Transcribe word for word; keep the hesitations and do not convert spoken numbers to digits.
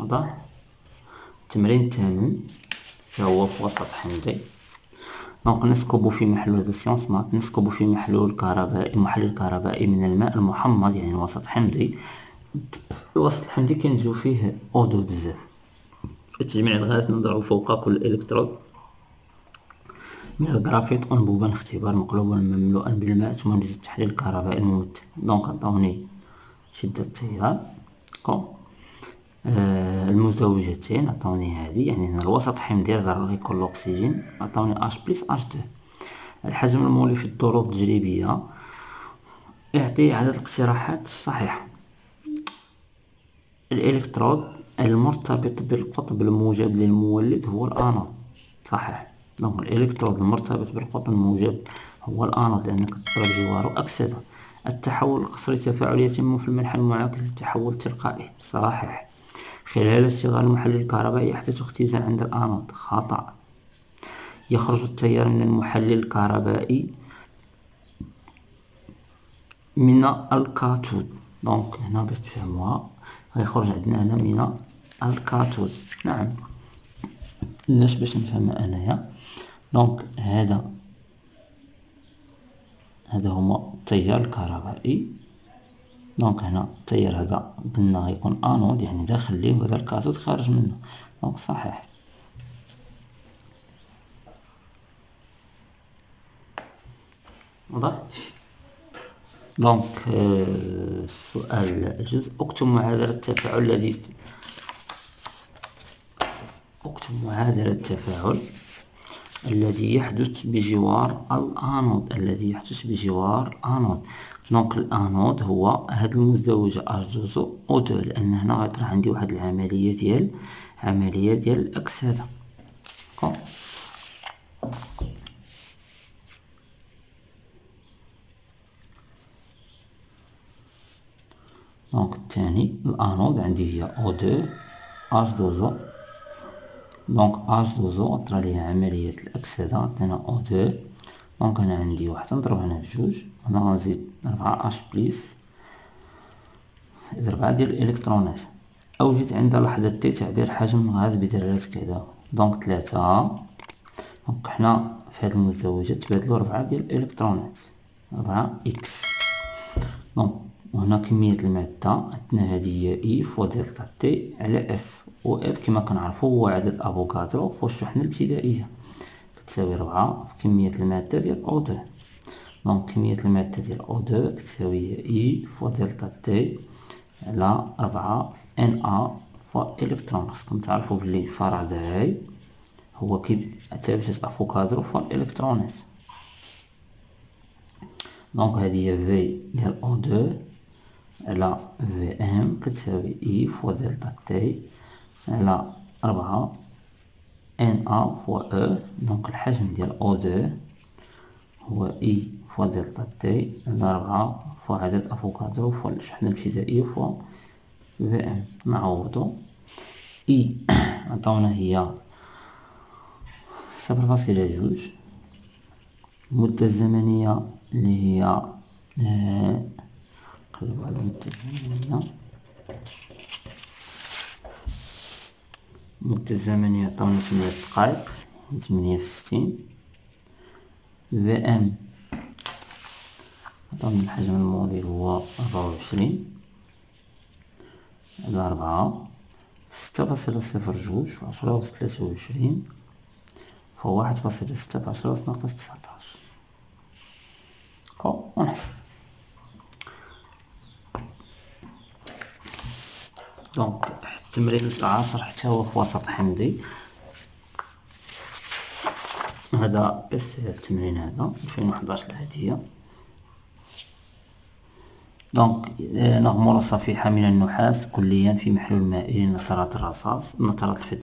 واضح. التمرين الثامن حتى هو في وسط حمضي. دونك نسكب في محلول، هذا سيونس مات، نسكب في محلول كهربائي محلل كهربائي من الماء المحمض يعني وسط حمضي. الوسط الحمضي كينتجو فيه أودو بزاف. في تجميع الغاز نضع فوق كل إلكترود من الجرافيت أنبوبا اختبار مقلوبا مملوءا بالماء ثم نجد التحليل الكهربائي الممثل. دونك عطاوني شدة التيار آه المزوجتين، عطاوني هادي يعني هنا الوسط حمضي ضروري يكون الأكسجين، عطاوني اش بلس اش دو. الحجم المولي في الظروف التجريبية يعطي عدد الاقتراحات الصحيحة. الإلكترود المرتبط بالقطب الموجب للمولد هو الآنود، صحيح. دونك الإلكترود المرتبط بالقطب الموجب هو الآنود لأنك تضرب جواره أكسدة. التحول القصري تفاعلي يتم في الملح المعاكس للتحول التلقائي، صحيح. خلال اشتغال المحلل الكهربائي يحدث اختزال عند الآنود، خطأ. يخرج التيار من المحلل الكهربائي من الكاثود. دونك هنا باش تفهموها غيخرج عندنا هنا من الكاثود، نعم. علاش؟ باش نفهمها انايا. دونك هذا هذا هما التيار الكهربائي. دونك هنا التيار هذا قلنا غيكون انود يعني داخل ليه، وهذا الكاثود خارج منه. دونك صحيح. واضح. دونك السؤال الجزء اكتب معادلة التفاعل الذي اكتب معادلة التفاعل الذي يحدث بجوار الانود الذي يحدث بجوار الانود. دونك الانود هو هاد المزدوجة اش دوزو او دو، لان هنا غيطرح عندي واحد العملية ديال عملية ديال الاكسدة. دونك الثاني الانود عندي هي او دو اش دوزو. دونك اش دوزو طرا ليها عملية الأكسدة، عطينا او دو. دونك أنا عندي واحد نضرب هنا في جوج، هنا غنزيد ربعة اش بليس ربعة ديال الإلكترونات. أوجد عند لحظة تي تعبير حجم الغاز بدرجات كذا. دونك تلاتة. دونك حنا في هاد المزدوجة تبادلو ربعة ديال الإلكترونات، ربعة إكس. دونك وهنا كمية المادة عندنا هادي هي إي فوا دلتا تي على إف، و إف كما كنعرفو هو عدد أفوكادرو فوا الشحنة الابتدائية، كتساوي ربعة في كمية المادة ديال أو دو. دونك كمية المادة ديال أو دو كتساوي هي إي فوا دلتا تي على ربعة في إن أ فوا إلكترون. خاصكم تعرفو بلي فاراداي هو كي ثابتة أفوكادرو فوا الإلكترونات. دونك هادي هي في ديال أو دو على في ام كتساوي اي فوا دلتا تي على ربعة ان ا فوا او. دونك الحجم ديال او دو هو اي فوا دلتا تي على ربعة فوا عدد افوكادرو فوا الشحنة الابتدائية فوا في ام. نعوضو اي عطاونا هي صفر فاصلة جوج. المدة الزمنية اللي هي نقلبو على المدة الزمنية. المدة الزمنية عطاونا تمنية دقايق، تمنية في ستين. في ام عطاونا الحجم المولي هو ربعة وعشرين على ربعة، ستة فاصلة صفر جوج في عشرة أس ثلاثة وعشرين فهو واحد فاصلة ستة في عشرة أس ناقص تسعطاش. خو ونحسب. دونك التمرين العاشر حتى هو في وسط حمضي. هذا بس التمرين هذا ألفين وحداش الهدية. دونك نغمر صفيحة من النحاس كليا في محلول مائي لنترات الرصاص نترات الفضة